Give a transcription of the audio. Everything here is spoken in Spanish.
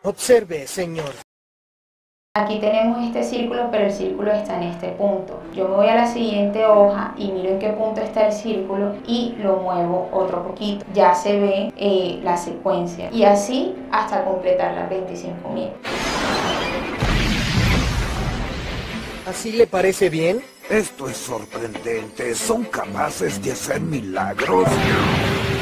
Observe, señor. Aquí tenemos este círculo, pero el círculo está en este punto. Yo me voy a la siguiente hoja y miro en qué punto está el círculo y lo muevo otro poquito. Ya se ve la secuencia. Y así hasta completar las 25.000. ¿Así le parece bien? Esto es sorprendente. ¿Son capaces de hacer milagros?